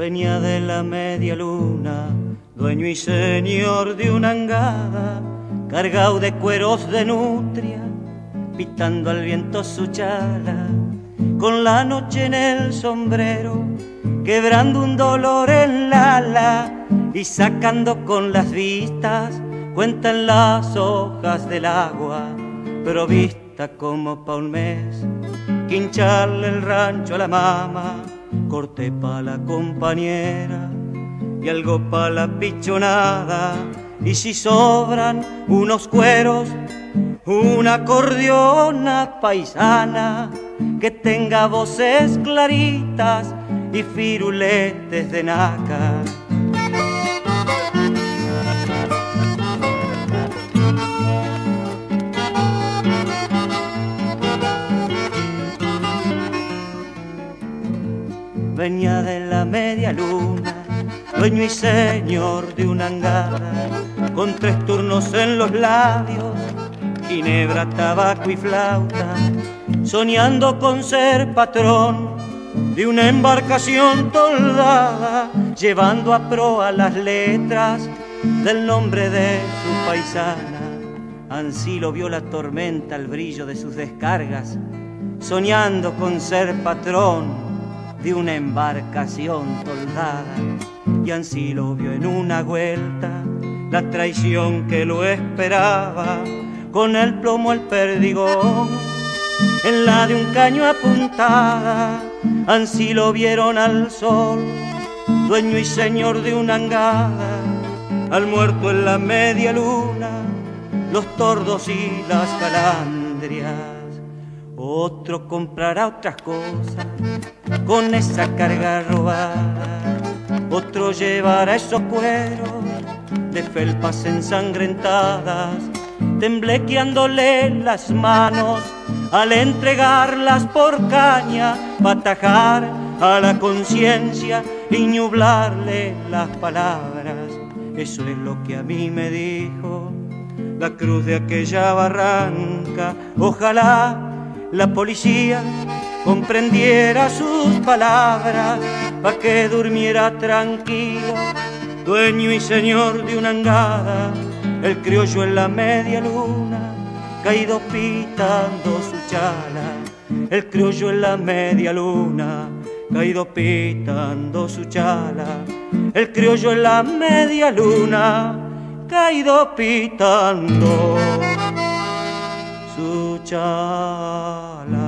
Venía de la media luna, dueño y señor de una angada, cargado de cueros de nutria, pitando al viento su chala, con la noche en el sombrero, quebrando un dolor en la ala y sacando con las vistas cuenta en las hojas del agua, provista como pa' un mes, quincharle el rancho a la mama, corte pa' la compañera y algo pa' la pichonada, y si sobran unos cueros, una acordeona paisana que tenga voces claritas y firuletes de naca. Venía de la media luna, dueño y señor de una angada, con 3 turnos en los labios, ginebra, tabaco y flauta, soñando con ser patrón de una embarcación toldada, llevando a proa las letras del nombre de su paisana. Ansí lo vio la tormenta al brillo de sus descargas, soñando con ser patrón de una embarcación toldada, y ansí lo vio en una vuelta la traición que lo esperaba, con el plomo al perdigón en la de un caño apuntada. Ansí lo vieron al sol, dueño y señor de una angada, al muerto en la media luna, los tordos y las calandrias. Otro comprará otras cosas con esa carga robada, otro llevará esos cueros de felpas ensangrentadas, temblequeándole las manos al entregarlas por caña, pa' atajar a la conciencia y nublarle las palabras. Eso es lo que a mí me dijo la cruz de aquella barranca. Ojalá la policía comprendiera sus palabras, pa' que durmiera tranquilo, dueño y señor de una angada, el criollo en la media luna, caído pitando su chala. El criollo en la media luna, caído pitando su chala. El criollo en la media luna, caído pitando su chala.